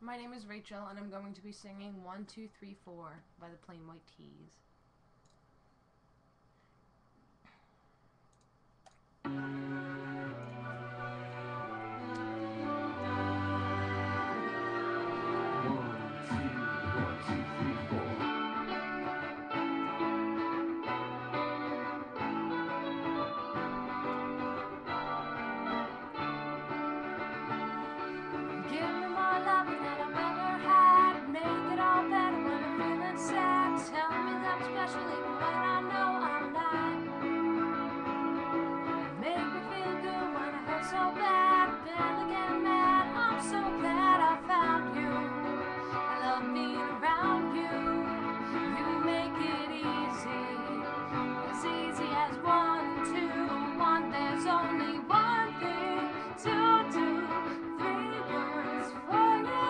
My name is Rachel, and I'm going to be singing 1, 2, 3, 4 by the Plain White T's. Give me more loving than I've ever had. Make it all better when I'm feeling sad. Tell me that I'm special even when I know I'm not. Make me feel good when I hurt so bad. Barely get mad. I'm so glad I found you. I love being around you. You make it easy as 1, 2, 1. There's only one thing to do. 3 words for you.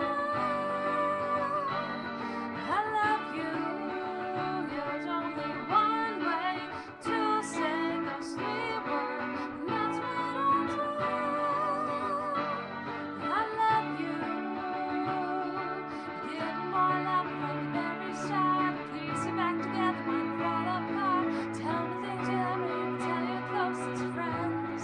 I love you. There's only one way to say those 3 words, and that's what I'll do. I love you. Give me more love from the very start. Please sit back together when we fall apart. Tell me things you never even tell your closest friends.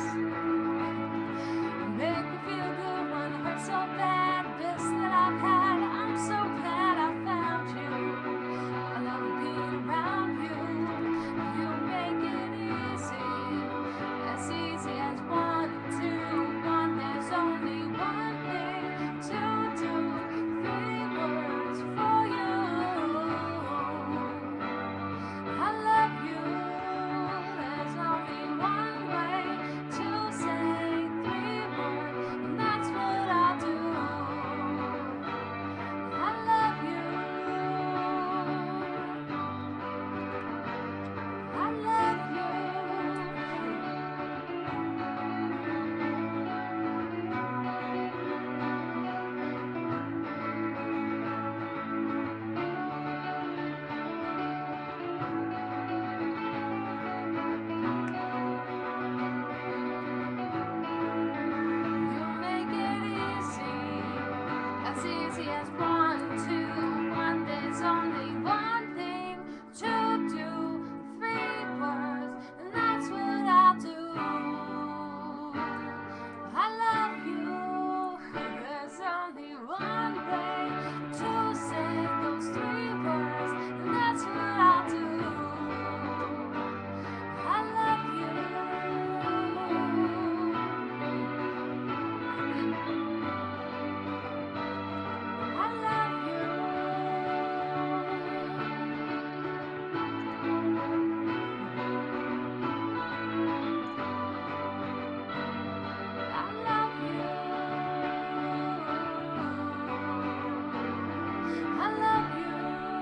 Make me feel good when it hurts so bad. Best that I've had. I'm so glad I found you. I love being around you. You make it easy as 1, 2, 1. There's only one thing to do. 3 words for you. I love you. There's only one way to say 3 words, and that's what I'll do. I love you. I love you. You make it easy as 1, 2, 1. There's only one thing to do. 3 words, and that's what I'll do. I love you. There's only one way to say those 3 words, and that's what I'll do. I love you. I love you. I love you. I love you.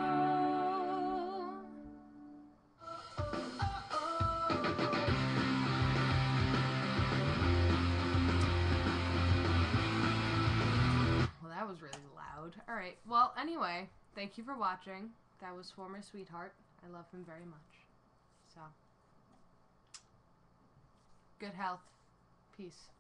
Well, that was really loud. Alright, well, anyway, thank you for watching. That was for my sweetheart. I love him very much. So, good health. Peace.